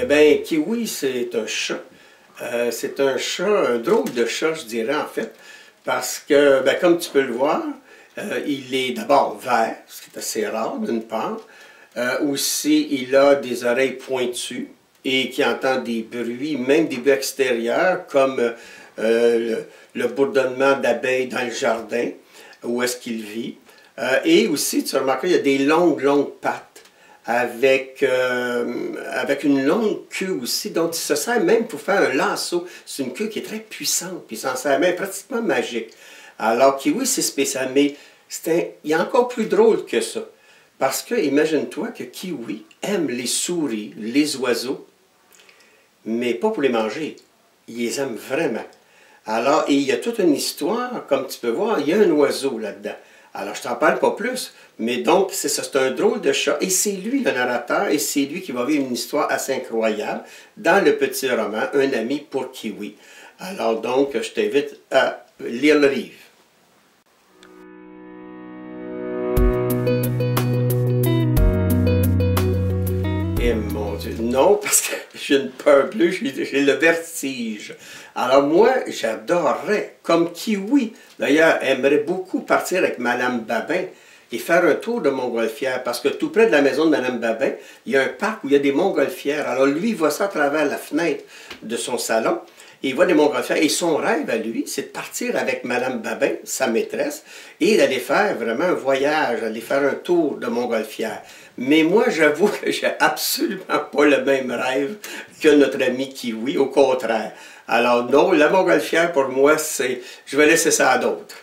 Eh bien, Kiwi, c'est un chat. C'est un chat, un drôle de chat, je dirais, en fait, parce que, ben, comme tu peux le voir, il est d'abord vert, ce qui est assez rare, d'une part. Aussi, il a des oreilles pointues et qui entend des bruits, même des bruits extérieurs, comme le bourdonnement d'abeilles dans le jardin, où est-ce qu'il vit. Et aussi, tu as remarqué, il y a des longues pattes avec une longue queue aussi, donc il se sert même pour faire un lasso. C'est une queue qui est très puissante, puis il s'en sert même pratiquement magique. Alors Kiwi, c'est spécial, mais il est encore plus drôle que ça. Parce que, imagine-toi que Kiwi aime les souris, les oiseaux, mais pas pour les manger. Il les aime vraiment. Alors, et il y a toute une histoire, comme tu peux voir, il y a un oiseau là-dedans. Alors, je t'en parle pas plus, mais donc, c'est ça, c'est un drôle de chat, et c'est lui le narrateur, et c'est lui qui va vivre une histoire assez incroyable dans le petit roman « Un ami pour Kiwi ». Alors donc, je t'invite à lire le livre. Eh mon Dieu, non, parce que j'ai une peur bleue, j'ai le vertige. Alors moi, j'adorerais, comme Kiwi, d'ailleurs, aimerait beaucoup partir avec Madame Babin et faire un tour de Montgolfière, parce que tout près de la maison de Madame Babin, il y a un parc où il y a des montgolfières. Alors lui, il voit ça à travers la fenêtre de son salon, et il voit des montgolfières. Et son rêve à lui, c'est de partir avec Madame Babin, sa maîtresse, et d'aller faire vraiment un voyage, d'aller faire un tour de Montgolfière. Mais moi, j'avoue que j'ai absolument pas le même rêve que notre ami Kiwi, au contraire. Alors non, la Montgolfière, pour moi, c'est... Je vais laisser ça à d'autres.